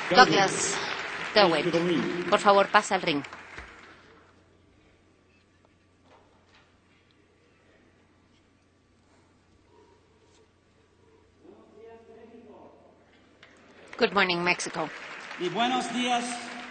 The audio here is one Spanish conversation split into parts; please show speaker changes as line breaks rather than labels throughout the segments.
Douglas Dewitt, por favor, pasa al ring. Good morning, Mexico.
Y buenos días,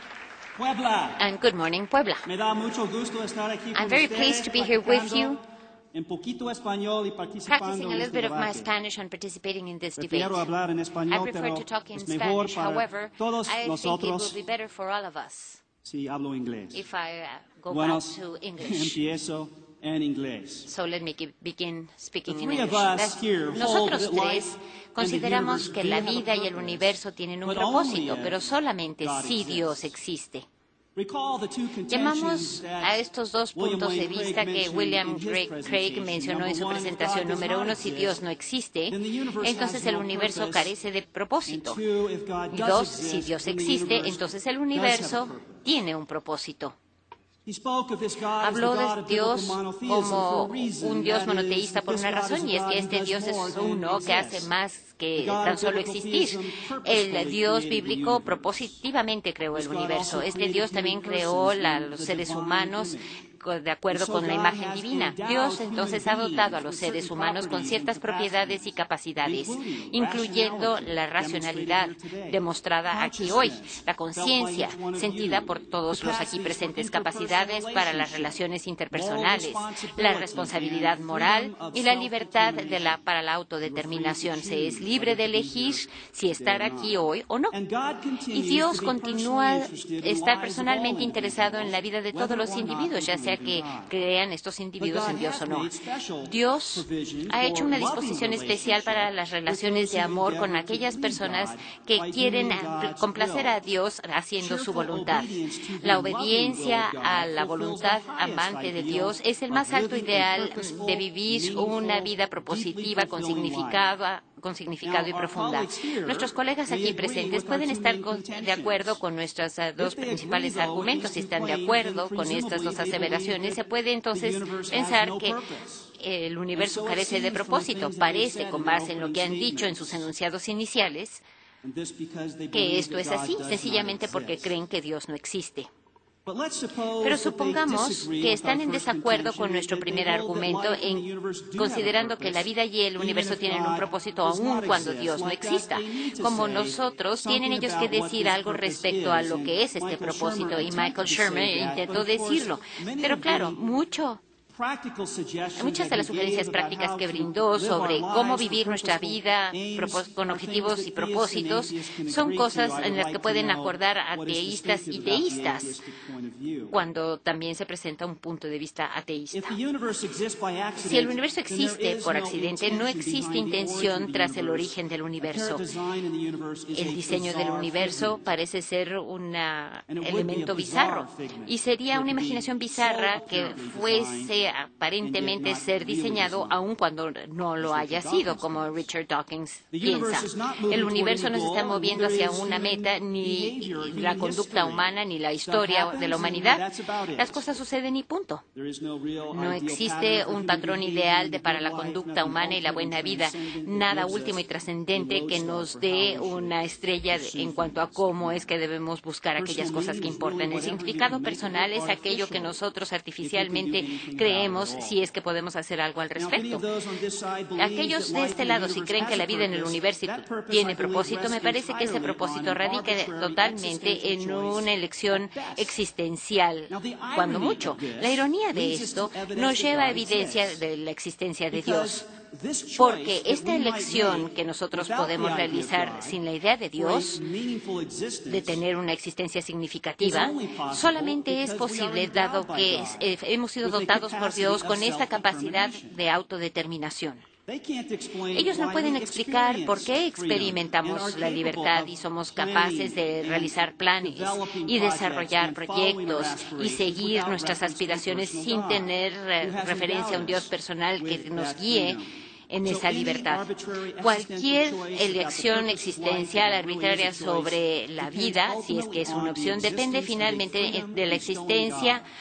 Puebla.
And good morning, Puebla.
Me da mucho gusto estar aquí con
I'm very
ustedes,
pleased to be here with you,
en poquito español y participando
practicing a
en
little
este
bit of my
debate.
Spanish and participating in this debate.
Prefiero hablar en
I
español,
prefer
pero
to talk in
es mejor
Spanish.
para
However,
todos
I think it
nosotros
will be better for all of us
si hablo inglés.
if I go
Bueno,
back to English.
empiezo en inglés.
So let me begin speaking
The
in
three of
English.
us here
Nosotros
hold that
tres
life
consideramos
and the
que la
universe do
vida
have a
y el
purpose,
universo tienen un
but
propósito,
only
pero
if
solamente
God
si
exists.
Dios existe.
Recall the two contentions
Llamamos
that
a estos dos
William
puntos de
Lane Craig
vista que
mentioned
William
in his
Craig
presentation.
mencionó en su
Number one,
presentación.
if God
Número
does
uno,
not
si
exist,
Dios no existe,
then the universe
entonces
has
el
no
universo
purpose.
carece de propósito.
And two, if God
Y
does
dos, si
exist,
Dios
then the
existe,
universe
entonces el
does have a
universo
purpose.
tiene un propósito.
He spoke of this God as the
Habló
God
de
of
Dios
biblical monotheism
como
for a reason.
un Dios
That
monoteísta
is,
por
this
una
God is
razón,
a
y es
God
que
who
este
does
Dios es
more than
uno que hace
exist.
más
The
que
God
tan
of
solo
biblical
existir.
theism
El
purposefully
Dios
created the
bíblico
universe.
propositivamente creó el
This God
universo.
also
Este
created
Dios
human
también creó
persons in
los
the
seres
divine
humanos
image.
de acuerdo
And so
con la
God
imagen
has
divina.
endowed
Dios
human
entonces ha dotado a
beings
los
with
seres
certain
humanos con
properties
ciertas
and
propiedades y
capacities,
capacidades,
including
incluyendo
rationality,
la racionalidad
demonstrated here today,
demostrada aquí hoy,
consciousness,
la
felt by
conciencia
each one of
sentida
you,
por todos los aquí
capacities for
presentes,
interpersonal
capacidades para las
relationships,
relaciones
moral
interpersonales, la
responsibility,
responsabilidad
and
moral
freedom of
y la libertad
self-determination.
para la
You are free to
autodeterminación. Se es
choose
libre
whether
de
to be here
elegir si
today
estar
or
aquí
not.
hoy o no.
And God
Y
continues
Dios
to be personally
continúa
interested in the
estar
lives of all
personalmente interesado en la vida de todos
whether
los
or not
individuos,
they
ya sea
believe in
que
God.
crean estos
But
individuos
God
en Dios
has
o no.
made special
Dios
provision
ha hecho
for
una
loving
disposición especial para
relationship
las
with
relaciones
those
de
who
amor con
endeavor to
aquellas
please
personas
God
que
by
quieren
doing God's
complacer
will.
a Dios haciendo su
Cheerful
voluntad.
obedience to the
La
loving will
obediencia
of God
a la
fulfills the
voluntad
highest
amante de
ideal
Dios es el
of
más alto
living a
ideal
purposeful,
de vivir una
meaningful,
vida
deeply
propositiva con
fulfilling life.
significado y
Now, our
profunda.
colleagues here
Nuestros colegas
may
aquí
agree
presentes
with our
pueden
two
estar
main
de
contentions.
acuerdo con nuestros dos
If they agree,
principales
though, with
argumentos. Si
these two
están de
claims,
acuerdo
then
con estas dos
presumably they believe
aseveraciones, se
that
puede
the
entonces
universe has
pensar
no
que
purpose.
el universo
And so it
carece de
seems from the
propósito.
things that they've
Parece,
said
con
in their
base en lo
opening
que han dicho en sus
statements,
enunciados iniciales,
and this because they
que
believe
esto
that
es
God
así,
does not
sencillamente porque
exist.
creen que Dios no existe.
But let's suppose
Pero
that they
supongamos
disagree
que
with
están
our
en
first
desacuerdo
contention
con
and
nuestro
that they
primer
hold that
argumento,
life and the universe do have a
considerando que la
purpose,
vida y el
even
universo
if
tienen un
God
propósito
does
aun
not
cuando
exist.
Dios no
Like that,
exista.
they need to
Como
say
nosotros, tienen
something
ellos que
about what
decir
this
algo
purpose
respecto a
is.
lo
And
que es este
Michael
propósito,
Shermer
y Michael
attempted to
Shermer
say that, but
intentó
of course,
decirlo.
many
Pero
of
claro,
the practical suggestions
muchas de
that
las
he
sugerencias
gave about
prácticas
how
que
to
brindó
live our
sobre cómo
lives for
vivir nuestra
purposeful
vida
aims
con
are things
objetivos y
that theists and
propósitos
atheists can
son
agree to.
cosas
I
en
would
las
like
que
to
pueden
know
acordar
what is
ateístas y
distinctive about the
teístas
atheistic point of view.
cuando también se presenta un punto de vista
If
ateísta.
the universe exists by
Si el
accident,
universo
then there
existe
is
por
no
accidente, no
intention
existe
behind the origin
intención
of the
tras el
universe.
origen del
Apparent
universo.
design in the universe is
El
a
diseño del
bizarre
universo
figment.
parece ser un
And it would be a
elemento
bizarre
bizarro
figment
y sería
for it
una
to be
imaginación
so
bizarra que
apparently
fuese
designed
aparentemente
and yet
ser
not really
diseñado
designed,
aun cuando no
as
lo haya
Richard
sido,
Dawkins
como
thinks.
Richard Dawkins
The
piensa.
universe is not moving
El
toward
universo
any
no se está
goal, and
moviendo
neither
hacia
is
una
human
meta, ni
behavior or
la
human
conducta
history.
humana, ni la
Stuff
historia de
happens
la
and
humanidad.
that's about it.
Las cosas suceden y punto.
There is no real
No
ideal
existe
pattern for
un
human
patrón
behavior
ideal
and the
para
good
la
life,
conducta
nothing
humana y la
ultimate and
buena vida,
transcendent that
nada
gives
último y
us
trascendente
the
que
lodestar
nos
for how
dé
we should
una estrella
pursue
en cuanto a
things.
cómo es que debemos buscar aquellas
Personal
cosas que
meaning is
importan.
really
El
whatever you
significado
can make
personal es aquello que
artificial,
nosotros
if you can do
artificialmente
anything about it
creemos,
at all.
si es que podemos hacer algo al
Now, if any
respecto.
of those on this side believe
Aquellos
that
de
life
este
in the
lado, si
universe
creen
has
que
a
la vida en el
purpose,
universo
that purpose, I
tiene
believe,
propósito, me
rests
parece que ese
entirely
propósito
on an
radica
arbitrary
totalmente
existential
en
choice
una elección
at best.
existencial,
Now, the
cuando
irony
mucho.
of this
La ironía de
leads us to
esto
evidence
nos
that
lleva a
God
evidencia
exists.
de la existencia de
Because
Dios.
this choice
Porque
that
esta
we might
elección
make
que nosotros
without
podemos
the idea of
realizar
God
sin la idea de
for
Dios,
a meaningful existence
de tener una existencia
is
significativa,
only possible
solamente es
because we are
posible
endowed
dado
by
que
God
hemos sido
with a
dotados por
capacity
Dios
of
con esta capacidad
self-determination.
de autodeterminación.
They can't explain
Ellos no
why
pueden
we
explicar por qué
experience freedom and
experimentamos
are
la
capable
libertad
of
y somos
planning
capaces de
and
realizar planes
developing
y
projects
desarrollar
and following our
proyectos y
aspirations
seguir
without
nuestras
reference to a
aspiraciones
personal
sin
God
tener
who has
referencia a un
endowed
Dios
us
personal que
with
nos
that
guíe
freedom.
en
So
esa
any
libertad.
arbitrary
Cualquier
existential choice about the
elección
purpose of life,
existencial
if it really
arbitraria
is a choice,
sobre la
depends
vida, si es que
ultimately
es una
on the
opción, depende
existence of a
finalmente
freedom
de la
bestowing
existencia
God.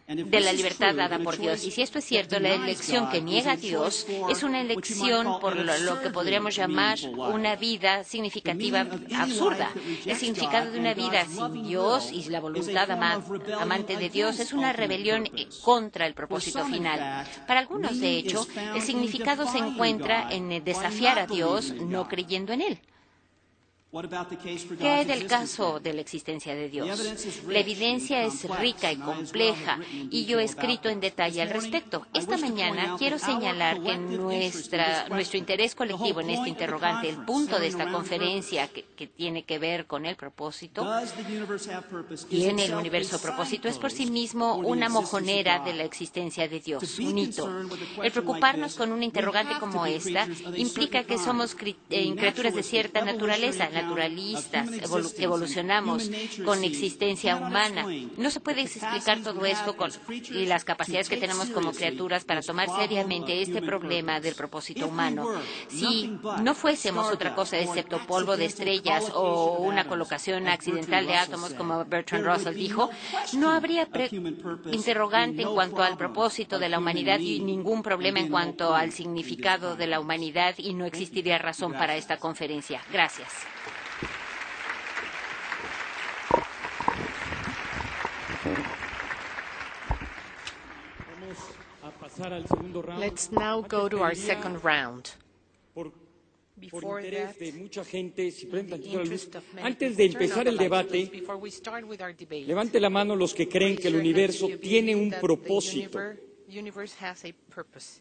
de la libertad dada por Dios. Y si esto es cierto, la elección que niega a Dios es una elección por lo que podríamos llamar una vida significativa absurda. El significado de una vida sin Dios y la voluntad amante de Dios es una rebelión contra el propósito final. Para algunos, de hecho, el significado se encuentra en desafiar a Dios no creyendo en Él. ¿Qué hay del caso de la existencia de Dios? La evidencia es rica y compleja, y yo he escrito en detalle al respecto. Esta mañana quiero señalar que nuestro interés colectivo en este interrogante, el punto de esta conferencia que tiene que ver con el propósito, ¿tiene el universo propósito? Es por sí mismo una mojonera de la existencia de Dios, un hito. El preocuparnos con una interrogante como esta implica que somos criaturas de cierta naturaleza, naturalistas, que evolucionamos con existencia humana. No se puede explicar todo esto y las capacidades que tenemos como criaturas para tomar seriamente este problema del propósito humano. Si no fuésemos otra cosa excepto polvo de estrellas o una colocación accidental de átomos, como Bertrand Russell dijo, no habría interrogante en cuanto al propósito de la humanidad y ningún problema en cuanto al significado de la humanidad, y no existiría razón para esta conferencia. Gracias.
Let's now go to our second round.
Por
Before
interés
that,
de mucha gente, si pueden
in the
tantito la luz.
interest of many
Antes de
people, turn
empezar
on
el
the lights,
debate,
please, before we start with our debate.
levante la mano los que creen que el
Raise your hand
universo
if you
tiene
believe
un
that the
propósito.
universe has a purpose.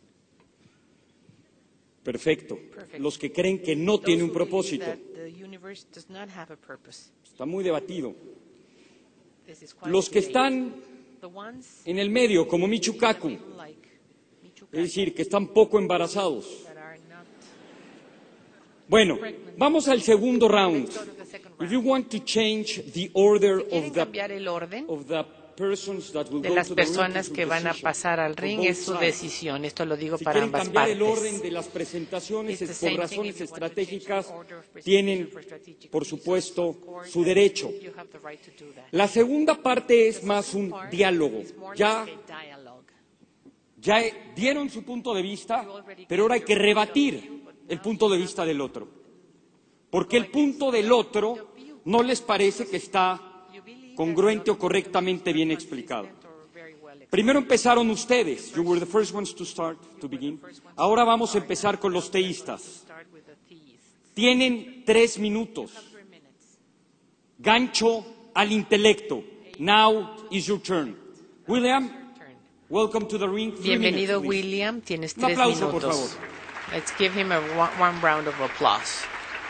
Perfecto.
Perfect.
Los que creen que no
Those
tiene un
who believe
propósito.
that the universe does not have a purpose.
Está muy debatido.
This is quite
Los que
a debate.
están
The ones
en el medio, como Michio Kaku,
like Michio
es decir, que están poco embarazados.
that are not.
Bueno, vamos al segundo round.
Let's go to the second
If
round.
you want to change the order
¿Quieren cambiar el orden
of the persons that will
de
go
las
to the ring,
personas
it's
que
your
van a
decision.
pasar al
For
ring?
both
Es su
sides.
decisión. Esto lo digo
Si
para
quieren
ambas
cambiar el orden
partes.
de las presentaciones
If the
por
same thing,
razones
if you want to change
estratégicas,
the order of presentation
tienen,
for strategic
por
reasons,
supuesto,
of course,
su derecho.
you have the right to do that.
La segunda parte es
The
más
second
un
part
diálogo.
is more
Ya,
like a dialogue.
ya dieron su punto de vista, pero ahora hay que rebatir el punto de vista del otro. Porque el punto del otro no les parece que está
You believe
congruente
that
o correctamente bien explicado.
consistent or very well explained.
Primero empezaron ustedes. You were the first ones to start, to begin. Ahora vamos a empezar con los teístas.
Start with the theists.
Tienen 3 minutos.
3 minutes.
Gancho al intelecto. Now is your turn. William,
Turn.
welcome to the ring. 3
Bienvenido,
minutes, please.
William. Tienes
Un
3
aplauso, por
minutos.
favor.
Let's give him a one round of applause.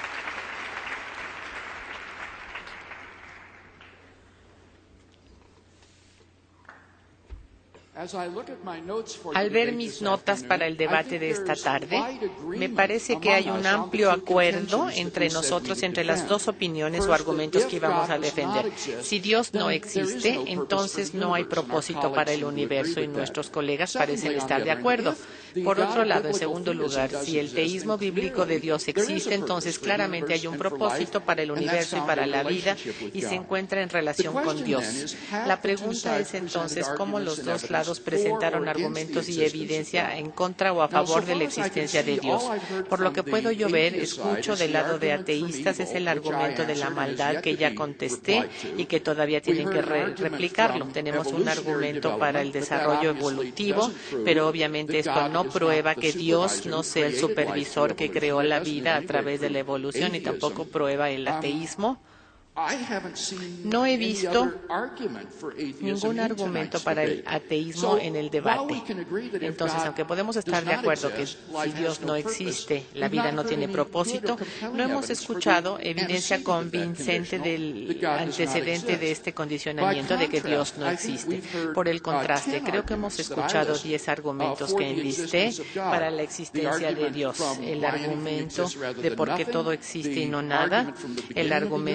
Al ver mis notas para el debate de esta tarde, me parece que hay un amplio acuerdo entre nosotros, entre las dos opiniones o argumentos que íbamos a defender. Si Dios no existe, entonces no hay propósito para el universo, y nuestros colegas parecen estar de acuerdo. Por otro lado, en segundo lugar, si el teísmo bíblico de Dios existe, entonces claramente hay un propósito para el universo y para la vida, y se encuentra en relación con Dios. La pregunta es entonces cómo los dos lados presentaron argumentos y evidencia en contra o a favor de la existencia de Dios. Por lo que puedo yo ver, escucho del lado de ateístas es el argumento de la maldad que ya contesté y que todavía tienen que replicarlo. Tenemos un argumento para el desarrollo evolutivo, pero obviamente esto no prueba que Dios no sea el supervisor que creó la vida a través de la evolución, y tampoco prueba el ateísmo. No he visto ningún argumento para el ateísmo en el debate. Entonces, aunque podemos estar de acuerdo que si Dios no existe, la vida no tiene propósito, no hemos escuchado evidencia convincente del antecedente de este condicionamiento de que Dios no existe. Por el contraste, creo que hemos escuchado 10 argumentos que enlisté para la existencia de Dios. El argumento de por qué todo existe y no nada, el argumento desde el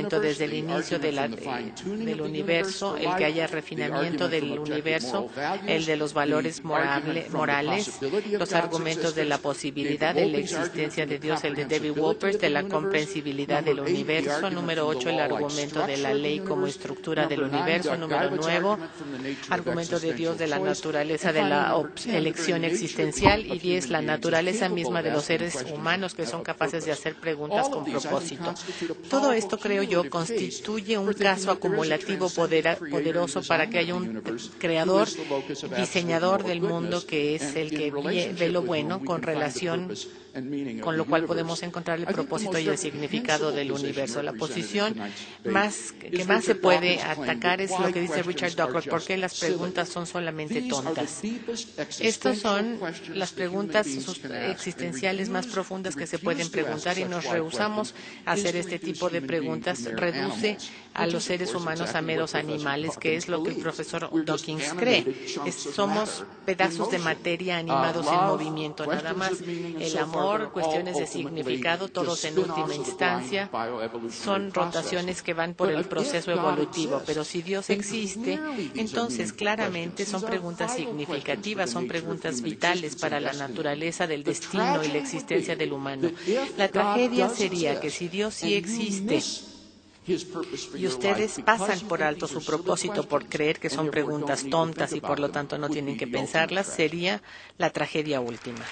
el inicio del universo, el que haya refinamiento del universo, el de los valores morales, los argumentos de la posibilidad de la existencia de Dios, el de David Wolpers, de la comprensibilidad del universo. Número 8, el argumento de la ley como estructura del universo. Número 9, argumento de Dios de la naturaleza de la elección existencial. Y 10, la naturaleza misma de los seres humanos que son capaces de hacer preguntas con propósito. Todo esto, creo yo, constituye un caso acumulativo poderoso para que haya un creador, diseñador del mundo, que es el que ve lo bueno con relación, con lo cual podemos encontrar el propósito y el significado del universo. La posición que más se puede atacar es lo que dice Richard Dawkins, ¿por qué las preguntas son solamente tontas? Estas son las preguntas existenciales más profundas que se pueden preguntar, y nos rehusamos a hacer este tipo de preguntas. Reduce a los seres humanos a meros animales, que es lo que el profesor Dawkins cree. Somos pedazos de materia animados en movimiento, nada más. El amor, cuestiones de significado, todos en última instancia son rotaciones que van por el proceso evolutivo. Pero si Dios existe, entonces claramente son preguntas significativas, son preguntas vitales para la naturaleza del destino y la existencia del humano. La tragedia sería que si Dios sí existe y ustedes pasan por alto su propósito por creer que son preguntas tontas y por lo tanto no tienen que pensarlas, sería la tragedia última.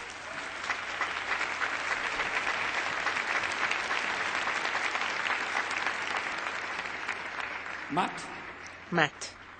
Matt.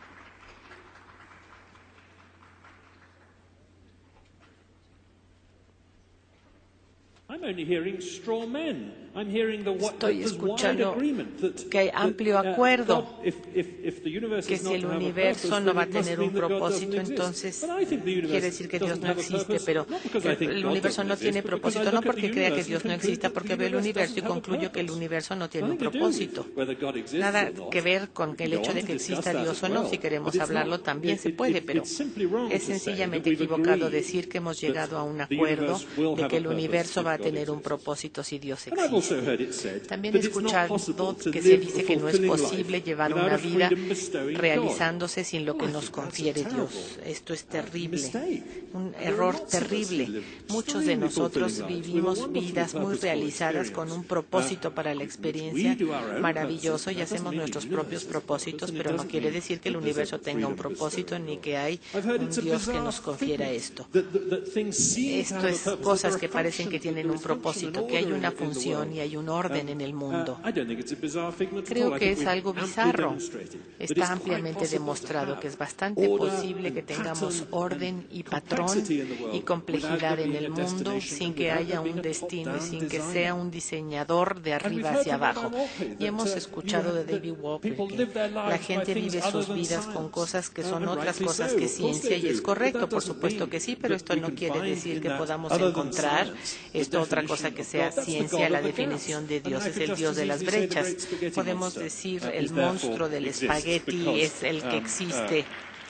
Estoy escuchando que hay amplio acuerdo que si el universo no va a tener un propósito, entonces quiere decir que Dios no existe, pero el universo no tiene propósito, no porque crea que Dios no exista, porque ve el universo y concluyo que el universo no tiene un propósito. Nada que ver con el hecho de que exista Dios o no. Si queremos hablarlo también se puede, pero es sencillamente equivocado decir que hemos llegado a un acuerdo de que el universo va a tener un propósito si Dios existe. También he escuchado que se dice que no es posible llevar una vida realizándose sin lo que nos confiere Dios. Esto es terrible, un error terrible. Muchos de nosotros vivimos vidas muy realizadas con un propósito para la experiencia maravilloso y hacemos nuestros propios propósitos, pero no quiere decir que el universo tenga un propósito ni que hay un Dios que nos confiera esto. Esto es cosas que parecen que tienen un propósito, que hay una función y hay un orden en el mundo. Creo que es algo bizarro. Está ampliamente demostrado que es bastante posible que tengamos orden y patrón y complejidad en el mundo sin que haya un destino y sin que sea un diseñador de arriba hacia abajo. Y hemos escuchado de David Wolpers que la gente vive sus vidas con cosas que son otras cosas que ciencia, y es correcto, por supuesto que sí, pero esto no quiere decir que podamos encontrar esto otra cosa que sea ciencia. La definición de Dios es el Dios de las brechas. Podemos decir el monstruo del espagueti es el que existe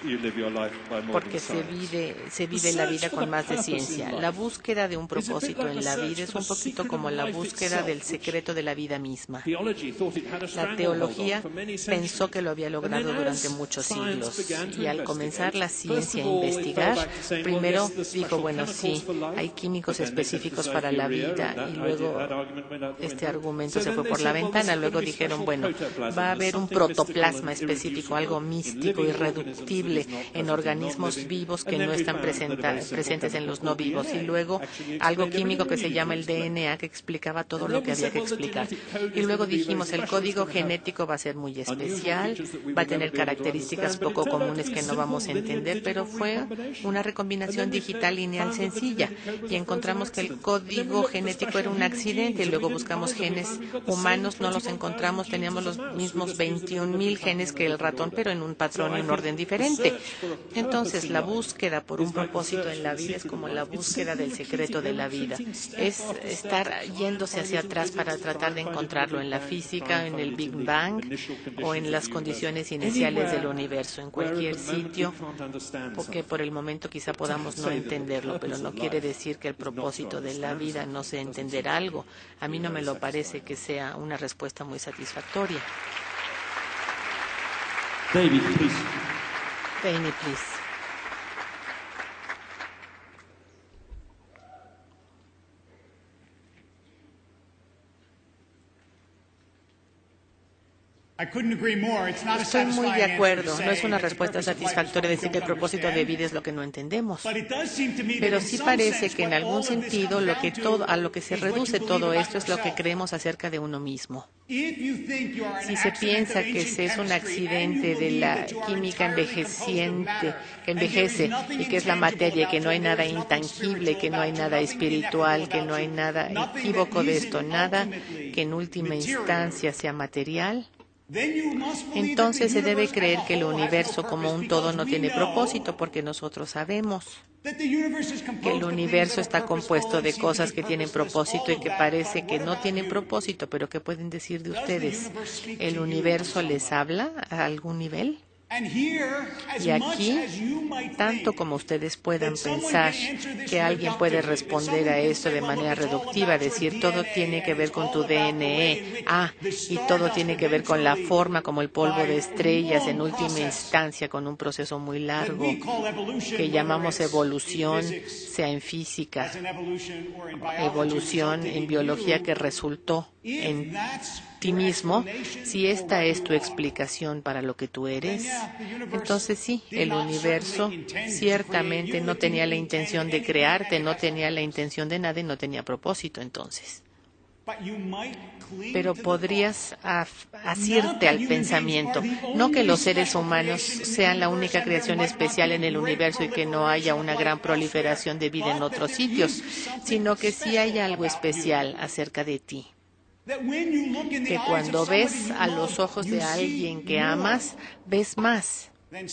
porque se vive la vida con más de ciencia. La búsqueda de un propósito en la vida es un poquito como la búsqueda del secreto de la vida misma. La teología pensó que lo había logrado durante muchos siglos, y al comenzar la ciencia a investigar, primero dijo, bueno, sí, hay químicos específicos para la vida, y luego este argumento se fue por la ventana. Luego dijeron, bueno, va a haber un protoplasma específico, algo místico, irreductible, en organismos vivos que no están presentes en los no vivos, y luego algo químico que se llama el DNA, que explicaba todo lo que había que explicar. Y luego dijimos, el código genético va a ser muy especial, va a tener características poco comunes que no vamos a entender, pero fue una recombinación digital lineal sencilla, y encontramos que el código genético era un accidente, y luego buscamos genes humanos, no los encontramos, teníamos los mismos 21,000 genes que el ratón, pero en un patrón y un orden diferente. Entonces, la búsqueda por un propósito en la vida es como la búsqueda del secreto de la vida. Es estar yéndose hacia atrás para tratar de encontrarlo en la física, en el Big Bang o en las condiciones iniciales del universo, en cualquier sitio, porque por el momento quizá podamos no entenderlo, pero no quiere decir que el propósito de la vida no sea entender algo. A mí no me lo parece que sea una respuesta muy satisfactoria.
David, please.
Danny, please. Estoy muy de acuerdo. No es una respuesta satisfactoria decir que el propósito de vida es lo que no entendemos. Pero sí parece que en algún sentido a lo que se reduce todo esto es lo que creemos acerca de uno mismo. Si se piensa que ese es un accidente de la química envejeciente, que envejece y que es la materia, que no hay nada intangible, que no hay nada espiritual, que no hay nada equívoco de esto, nada que en última instancia sea material, entonces se debe creer que el universo como un todo no tiene propósito, porque nosotros sabemos que el universo está compuesto de cosas que tienen propósito y que parece que no tienen propósito, pero ¿qué pueden decir de ustedes? ¿El universo les habla a algún nivel? Y aquí, tanto como ustedes puedan pensar que alguien puede responder a esto de manera reductiva, decir todo tiene que ver con tu DNE, y todo tiene que ver con la forma como el polvo de estrellas, en última instancia con un proceso muy largo que llamamos evolución, sea en física, evolución en biología que resultó en ti mismo. Si esta es tu explicación para lo que tú eres, entonces sí, el universo ciertamente no tenía la intención de crearte, no tenía la intención de nada y no tenía propósito entonces. Pero podrías asirte al pensamiento, no que los seres humanos sean la única creación especial en el universo y que no haya una gran proliferación de vida en otros sitios, sino que sí hay algo especial acerca de ti. Que cuando ves a los ojos de alguien que amas, ves más,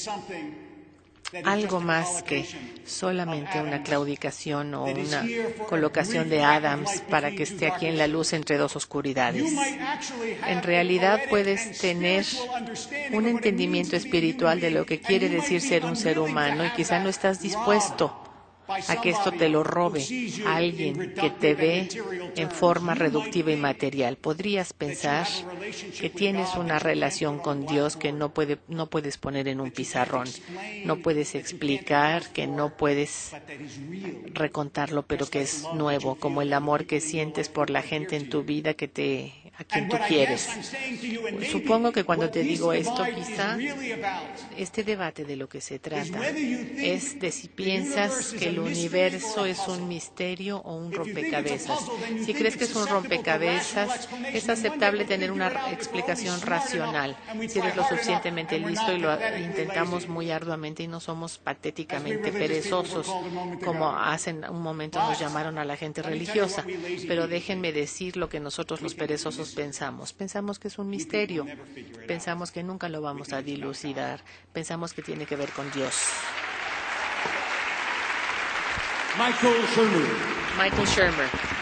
algo más que solamente una claudicación o una colocación de Adams para que esté aquí en la luz entre dos oscuridades. En realidad puedes tener un entendimiento espiritual de lo que quiere decir ser un ser humano y quizá no estás dispuesto a que esto te lo robe a alguien que te ve en forma reductiva y material. Podrías pensar que tienes una relación con Dios que no puedes poner en un pizarrón, no puedes explicar, que no puedes recontarlo, pero que es nuevo, como el amor que sientes por la gente en tu vida a quien tú quieres. Supongo que cuando te digo esto, quizá este debate de lo que se trata es de si piensas que el universo es un misterio o un rompecabezas. Si crees que es un rompecabezas, es aceptable tener una explicación racional. Si eres lo suficientemente listo y lo intentamos muy arduamente y no somos patéticamente perezosos, como hace un momento nos llamaron a la gente religiosa. Pero déjenme decir lo que nosotros los perezosos pensamos. Pensamos que es un misterio. Pensamos que nunca lo vamos a dilucidar. Pensamos que tiene que ver con Dios.
Michael Shermer.
Michael Shermer.